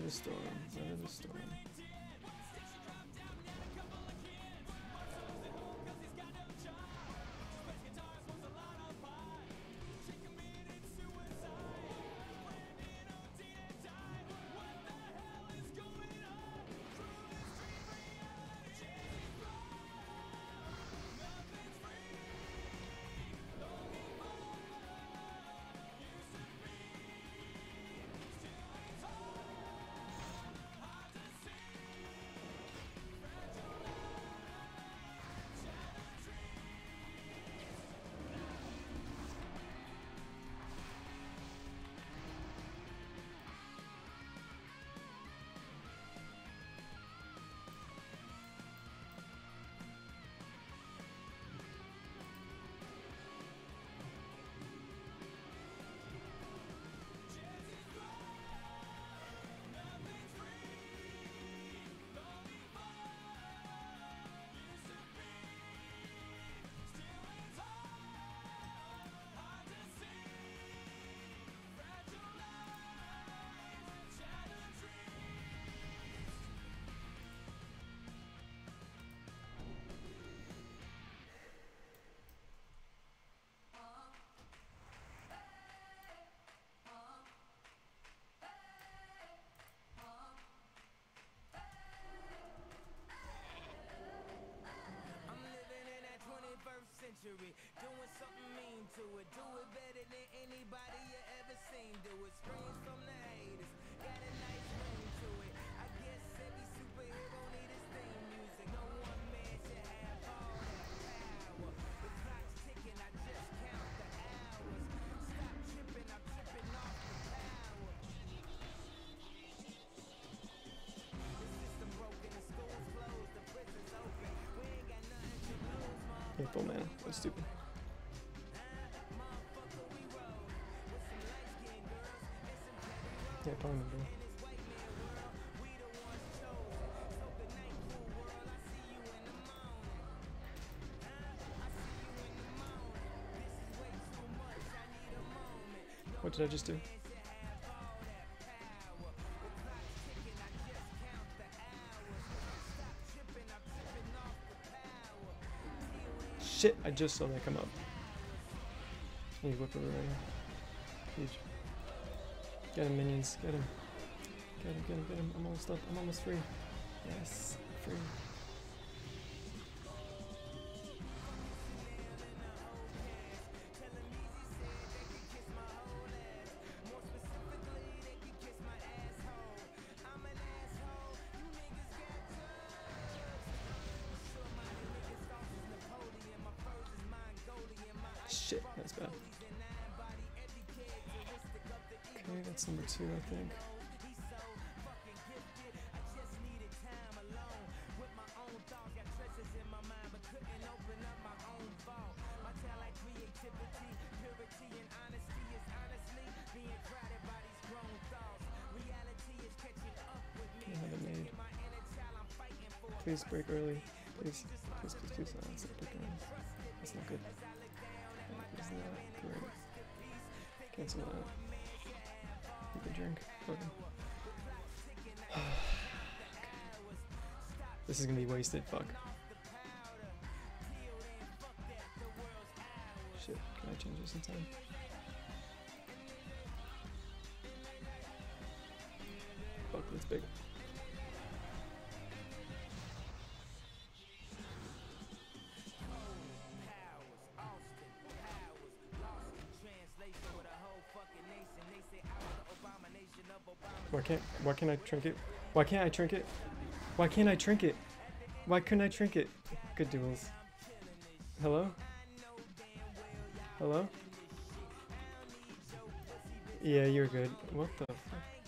the storm, weather the storm. Doing something mean to it, do it better than anybody you ever seen. Do it, screams from the haters, got a nice ring to it. I guess every superhero need his theme music. No one man should have all that power. The clock's ticking, I just count the hours. Stop tripping, I'm tripping off the power. The system broken, the school's closed, the prison's open. We ain't got nothing to lose, mom. April, man, that's stupid. Yeah, probably bro. What did I just do? Shit, I just saw that come up. He's whipping right now. Huge. Get him, minions. Get him. Get him, get him, get him. I'm almost up. I'm almost free. Yes, free. Shit, that's bad. Okay, that's number 2, I think. I haven't made. Please break early. Please, please, please, please. Oh, that's not breaking early. That's not good. That is not great. Cancel that. You can drink. Okay. This is gonna be wasted. Fuck. Shit. Can I change this in time? Fuck, that's big. Why can't I trinket? Why can't I trinket? Why can't I trinket? Why couldn't I trinket? Good duels. Hello? Hello? Yeah, you're good. What the fuck?